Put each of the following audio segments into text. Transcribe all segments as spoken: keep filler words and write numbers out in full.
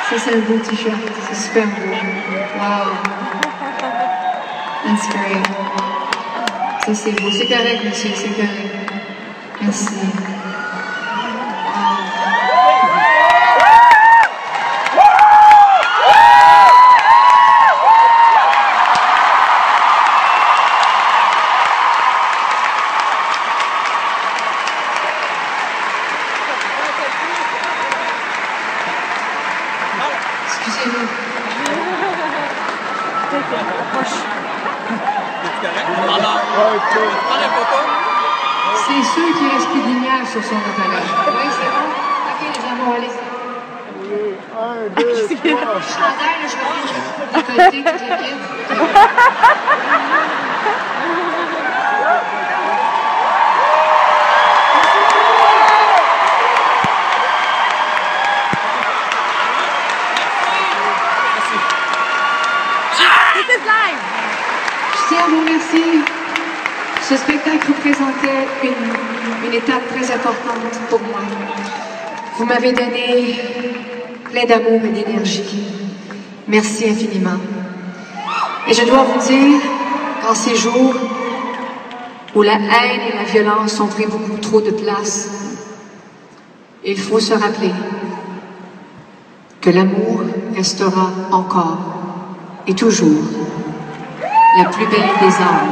Ça, c'est un beau t-shirt. C'est super beau. Wow. That's great. Ça, c'est beau. C'est correct, monsieur. C'est correct. Merci. Excusez-moi. C'est sûr qu'il reste plus de lumière sur son appareil. Oui, c'est bon? Ok, les amours, allez. Un, deux, trois. Chandail, là, je vais récolter toute l'équipe. Je tiens à vous remercier. Ce spectacle représentait une, une étape très importante pour moi. Vous m'avez donné plein d'amour et d'énergie. Merci infiniment. Et je dois vous dire qu'en ces jours où la haine et la violence ont pris beaucoup trop de place, il faut se rappeler que l'amour restera encore et toujours la plus belle des âmes.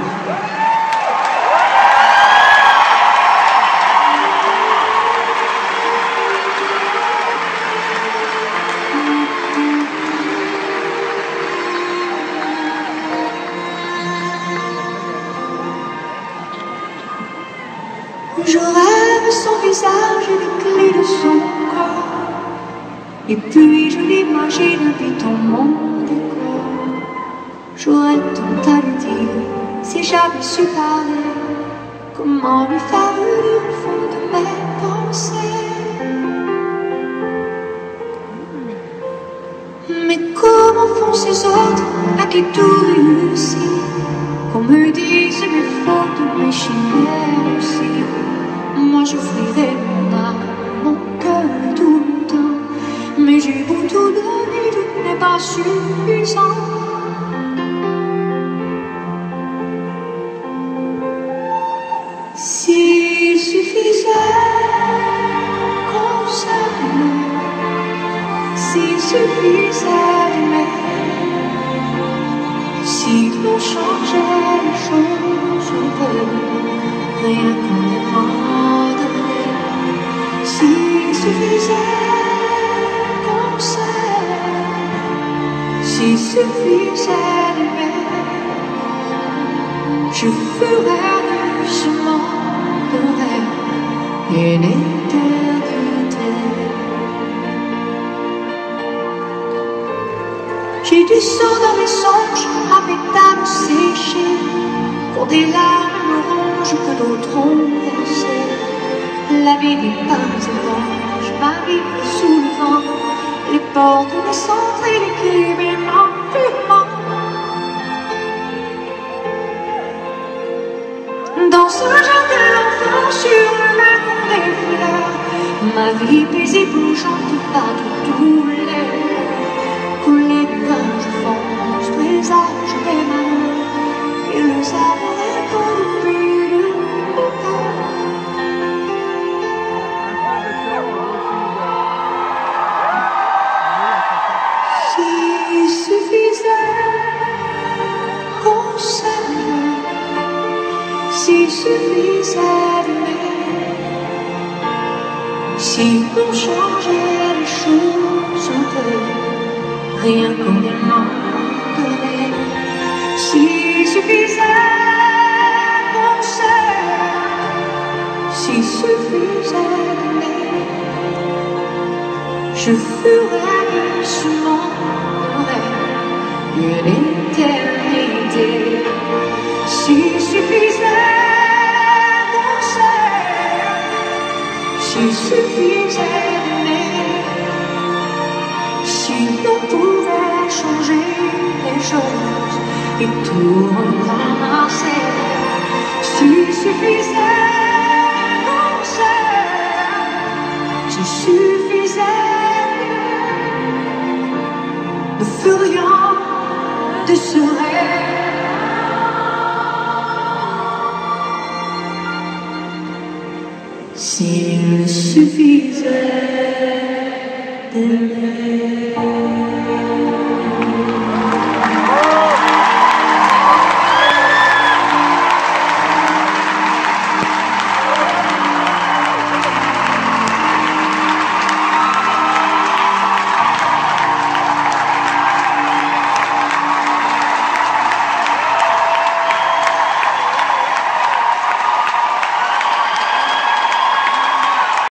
Je rêve son visage et les clés de son corps, et puis je l'imagine habitant mon décor. J'aurais tant à lui dire si j'avais su parler, comment lui faire lire le fond de mes pensées. Mais comment font ces autres à qui tout réussit, qu'on me dise mes fautes, mes chimères aussi. Moi j'offrirai mon âme, mon cœur tout le temps, mais j'ai beau tout donner, tout n'est pas suffisant. S'il suffisait qu'on s'aime, s'il suffisait d'aimer, si l'on changeait les choses un peu, rien qu'en aimant donner. S'il suffisait qu'on s'aime, s'il suffisait d'aimer, je ferais de ce monde un rêve, une éternité. J'ai du sang dans mes songes, à mes dames séchées, pour des larmes rouges que d'autres ont versées. La vie n'est pas étrange, ma vie est sous le vent, les portes, les centres et les crimes purement. Dans ce jardin d'enfants, sur le lagon des fleurs, ma vie paisible bougeante battre tous les coulées du vin, je fonce, présage des malheurs, et le savon répond depuis le temps. S'il suffisait qu'on s'aime, s'il suffisait d'aimer, si l'on changeait les choses un peu, rien qu'en aimant donner. S'il suffisait qu'on s'aime, s'il suffisait d'aimer, je ferais de ce monde un rêve, une éternité. S'il suffisait qu'on s'aime, s'il suffisait d'aimer, si l'on pouvait changer les choses et tout recommencer. S'il suffisait qu'on s'aime, s'il suffisait, suffisait d'aimer.